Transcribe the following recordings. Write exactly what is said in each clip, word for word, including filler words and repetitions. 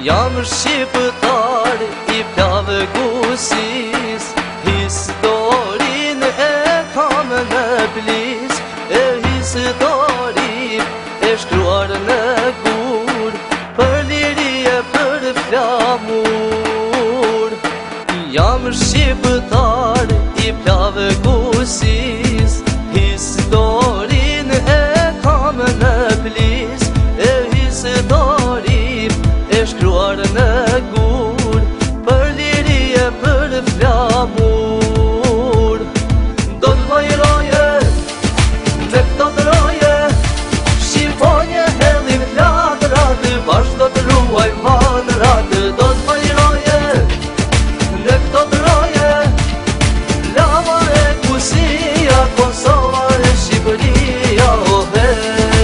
Jam shqiptar I pjave gusis, historin e kam në plis, e histori e shkruar në gur, për liri e për flamur. Jam shqiptar I pjave gusis, historin e kam në plis, e histori e shkruar në gur, për liri e për flamur. Do të vajroje me këto të roje, shqiponje hedhim flatrat, bashkë do të ruaj manrat. Do të vajroje me këto të roje, lava e kusia, Kosova e Shqipëria, oh hey.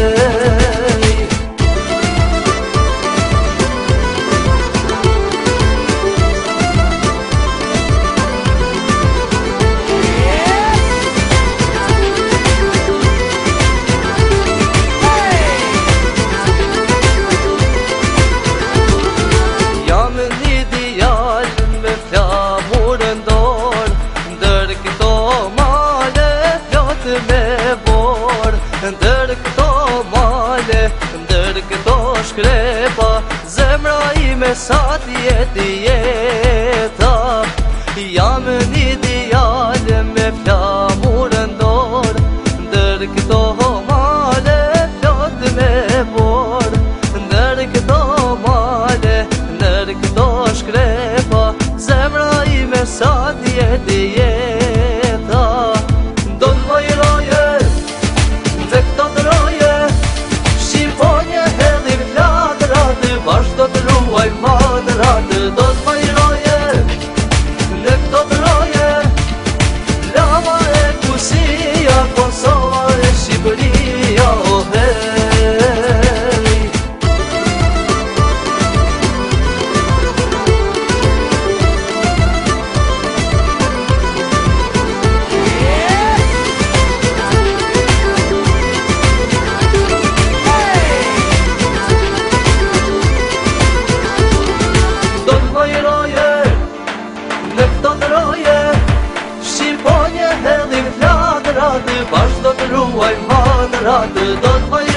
Ndër këto male, ndër këto shkrepa, zemra ime sa t'jeti jeta. Jam një ideal me flamur ndor, ndër këto male, plot me bor. Ndër këto male, ndër këto shkrepa, zemra ime sa t'jeti jeta. Do të vajroje me këto të roje, shqiponje hedhim flatrat, bashkë do të ruaj manrat. Do të vajroje me këto të roje, lava e kusia, Kosova e Shqipëria, oh hey. Shqiponje hedhim flatrat, bashkë do të ruaj manrat. Do të